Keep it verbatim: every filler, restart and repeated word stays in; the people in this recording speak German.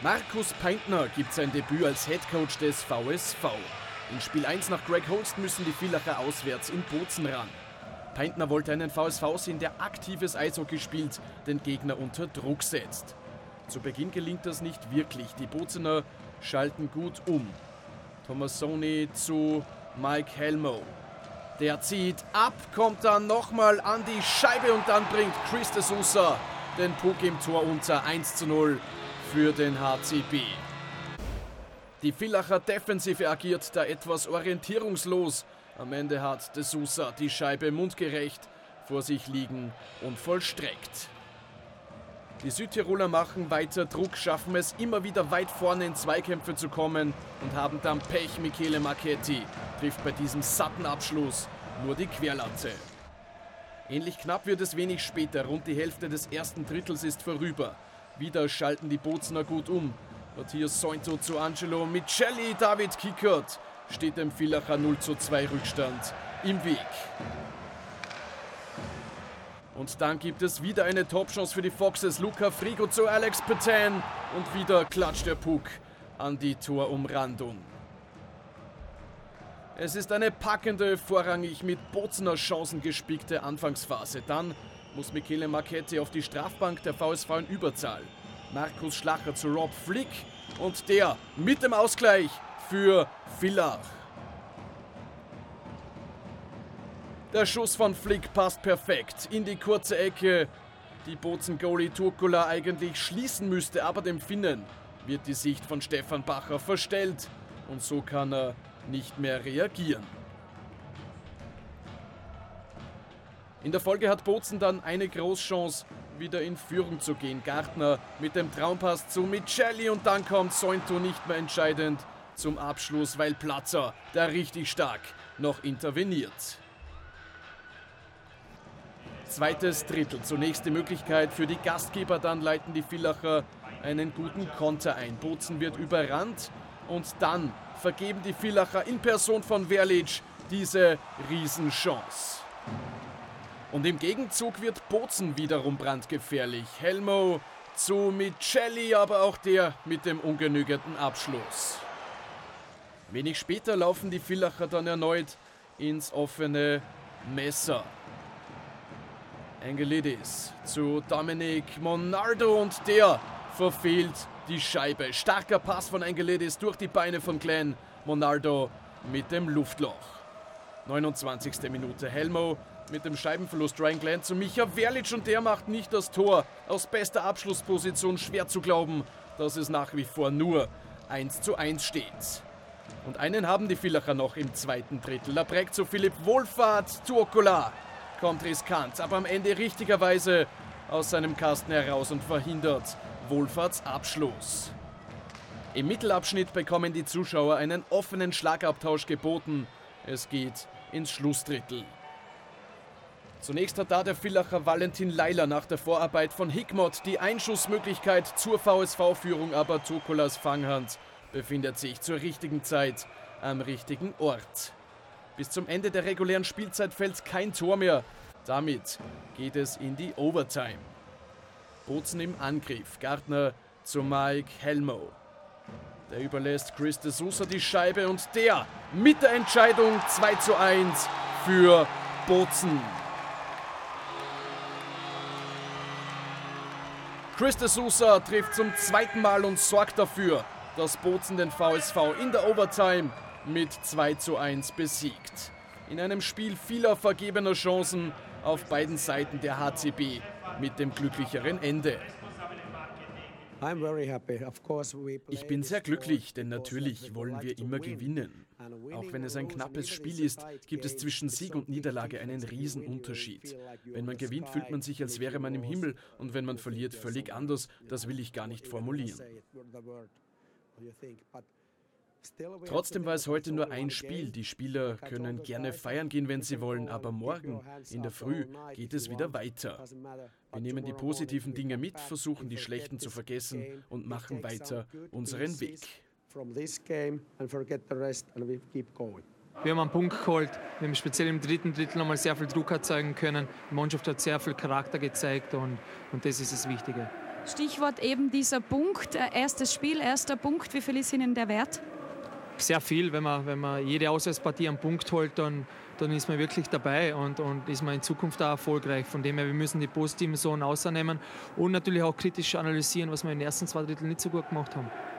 Markus Peintner gibt sein Debüt als Headcoach des V S V. In Spiel eins nach Greg Holst müssen die Villacher auswärts in Bozen ran. Peintner wollte einen V S V sehen, der aktives Eishockey spielt, den Gegner unter Druck setzt. Zu Beginn gelingt das nicht wirklich. Die Bozener schalten gut um. Tomasoni zu Mike Helmo. Der zieht ab, kommt dann nochmal an die Scheibe und dann bringt Chris de Sousa den Puck im Tor unter. eins zu null für den H C B. Die Villacher Defensive agiert da etwas orientierungslos. Am Ende hat de Sousa die Scheibe mundgerecht vor sich liegen und vollstreckt. Die Südtiroler machen weiter Druck, schaffen es immer wieder weit vorne in Zweikämpfe zu kommen und haben dann Pech. Michele Marchetti trifft bei diesem satten Abschluss nur die Querlatte. Ähnlich knapp wird es wenig später, rund die Hälfte des ersten Drittels ist vorüber. Wieder schalten die Bozener gut um. Matthias Sointo zu Angelo Michelli, David Kickert steht dem Villacher null zu zwei Rückstand im Weg. Und dann gibt es wieder eine Topchance für die Foxes. Luca Frigo zu Alex Petain und wieder klatscht der Puck an die Torumrandung. Es ist eine packende, vorrangig mit Bozener Chancen gespickte Anfangsphase. Dann muss Michele Marchetti auf die Strafbank, der V S V in Überzahl. Markus Schlacher zu Rob Flick und der mit dem Ausgleich für Villach. Der Schuss von Flick passt perfekt in die kurze Ecke, die Bozen-Goalie Turkula eigentlich schließen müsste, aber dem Finnen wird die Sicht von Stefan Bacher verstellt und so kann er nicht mehr reagieren. In der Folge hat Bozen dann eine Großchance, wieder in Führung zu gehen. Gartner mit dem Traumpass zu Michelli und dann kommt Sointo nicht mehr entscheidend zum Abschluss, weil Platzer, der richtig stark, noch interveniert. Zweites Drittel, zunächst die Möglichkeit für die Gastgeber, dann leiten die Villacher einen guten Konter ein. Bozen wird überrannt und dann vergeben die Villacher in Person von Verlic diese Riesenchance. Und im Gegenzug wird Bozen wiederum brandgefährlich. Helmo zu Michelli, aber auch der mit dem ungenügenden Abschluss. Wenig später laufen die Villacher dann erneut ins offene Messer. Angelidis zu Dominic Monardo und der verfehlt die Scheibe. Starker Pass von Angelidis durch die Beine von Glenn Monardo mit dem Luftloch. neunundzwanzigste Minute. Helmo mit dem Scheibenverlust. Ryan Glenn zu Micha Verlic und der macht nicht das Tor. Aus bester Abschlussposition schwer zu glauben, dass es nach wie vor nur eins zu eins steht. Und einen haben die Villacher noch im zweiten Drittel. Da prägt zu Philipp Wohlfahrt. Turkula kommt riskant, aber am Ende richtigerweise aus seinem Kasten heraus und verhindert Wohlfahrts Abschluss. Im Mittelabschnitt bekommen die Zuschauer einen offenen Schlagabtausch geboten. Es geht ins Schlussdrittel. Zunächst hat da der Villacher Valentin Leiler nach der Vorarbeit von Hickmott die Einschussmöglichkeit zur V S V-Führung, aber Turkulas Fanghand befindet sich zur richtigen Zeit am richtigen Ort. Bis zum Ende der regulären Spielzeit fällt kein Tor mehr. Damit geht es in die Overtime. Bozen im Angriff. Gartner zu Mike Helmo. Der überlässt Chris de Sousa die Scheibe und der mit der Entscheidung zwei zu eins für Bozen. Chris de Sousa trifft zum zweiten Mal und sorgt dafür, dass Bozen den V S V in der Overtime mit zwei zu eins besiegt. In einem Spiel vieler vergebener Chancen auf beiden Seiten der H C B mit dem glücklicheren Ende. Ich bin sehr glücklich, denn natürlich wollen wir immer gewinnen. Auch wenn es ein knappes Spiel ist, gibt es zwischen Sieg und Niederlage einen Riesenunterschied. Wenn man gewinnt, fühlt man sich, als wäre man im Himmel, und wenn man verliert, völlig anders. Das will ich gar nicht formulieren. Trotzdem war es heute nur ein Spiel. Die Spieler können gerne feiern gehen, wenn sie wollen, aber morgen in der Früh geht es wieder weiter. Wir nehmen die positiven Dinge mit, versuchen die schlechten zu vergessen und machen weiter unseren Weg. Wir haben einen Punkt geholt. Wir haben speziell im dritten Drittel nochmal sehr viel Druck erzeugen können. Die Mannschaft hat sehr viel Charakter gezeigt und, und das ist das Wichtige. Stichwort eben dieser Punkt, erstes Spiel, erster Punkt. Wie viel ist Ihnen der wert? Sehr viel. Wenn man, wenn man jede Auswärtspartie einen Punkt holt, dann, dann ist man wirklich dabei und, und ist man in Zukunft auch erfolgreich. Von dem her, wir müssen die positiven Sachen rausnehmen und natürlich auch kritisch analysieren, was wir in den ersten zwei Dritteln nicht so gut gemacht haben.